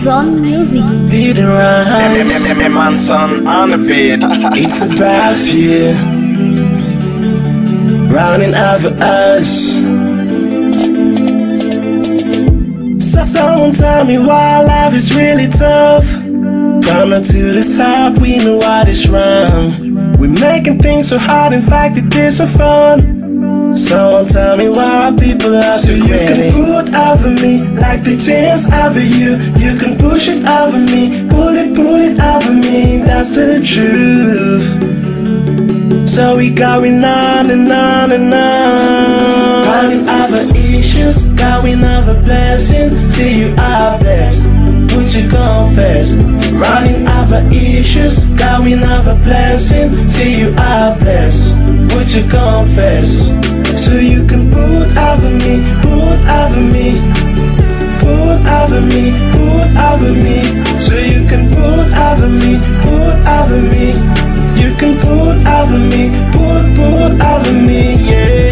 EMANSON music. Lead and Raïs. EMANSON on the beat. It's about you, running over us. Someone tell me why life is really tough. Coming to the top, we know what is wrong. We're making things so hard, in fact it is so fun. Someone tell me why people are so greedy. You can put over me like the things over you. You can push it over me, pull it over me. That's the truth. So we going on and on and on, running over issues, going over blessing. See you are blessed, would you confess? Running over issues, going over blessing. See you are blessed, would you confess? So you can put over me, put over me, put over me, put over me. So you can put over me, put over me. You can put over me, put over me, yeah.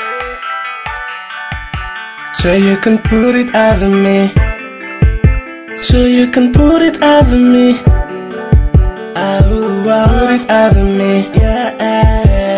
So you can put it over me. So you can put it over me. Put it over me, yeah.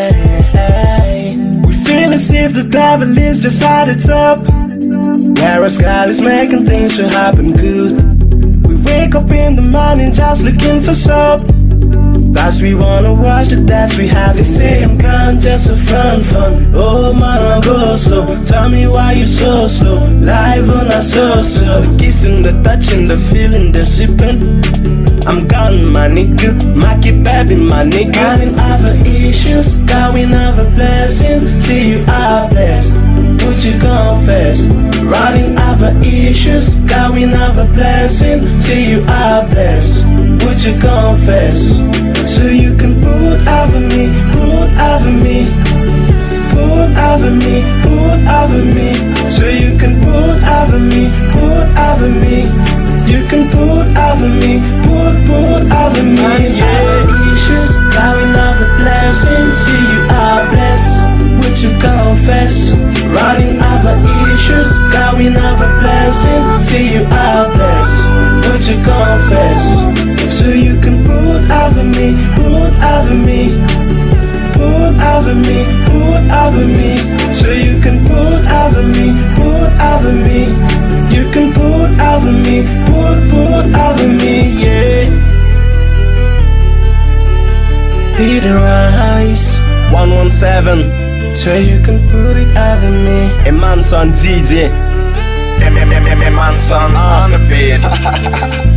We feel as if the devil is just at the top, whereas God is making things to happen good. We wake up in the morning just looking for soap, cause we wanna watch the dance we have. They say I'm gone just for fun. Oh man, I go slow. Tell me why you so slow. Live on a so. The kissing, the touching, the feeling, the sipping. I'm gone, my nigga. Maki baby, my nigga. Running over issues, going over blessing. See you are blessed, would you confess? Running over issues, going over blessing. See you are blessed, would you confess? So you can put over me, put over me, put over me, put over me. So you can put over me, put over me. You can put over me, put over me. Yeah, issues, going over blessings. See you are blessed, would you confess? Running over issues, going over blessings. See you are blessed, would you confess? So you can put over me, put over me, put over me, put over me. So you can put over me, put over me. You can put over me, put over me, yeah. Lead and Raïs, OneOneSeven. so you can put it over me. EMANSON DJ. EMANSON on the beat.